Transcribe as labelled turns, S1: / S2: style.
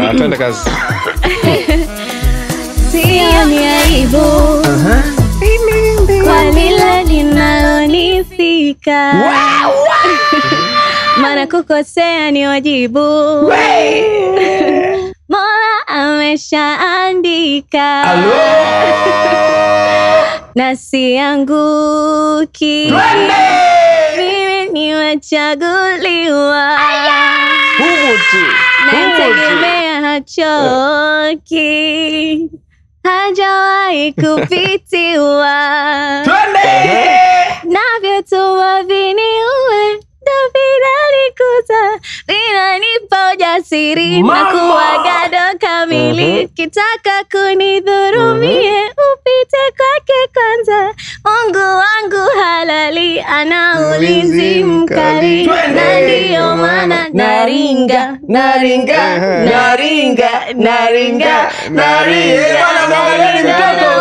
S1: Twende kazi.
S2: Sioni aibu kwa lile linalonisika. Maana kukosea ni wajibu. Mola ameshaandika. Na sianguki. Mimi nimechaguliwa. Nategemea hachoki. Hajawahi kupitiwa. Navyotuma viniue ndo vinanikuta. Vinanipa ujasiri na kuwa gado kamili. Kitaka kunidhurumie upite kwake kwanza. Mungu wangu halali ana ulinzi mkali. Na ndiyo maana naringa.
S3: Naringa.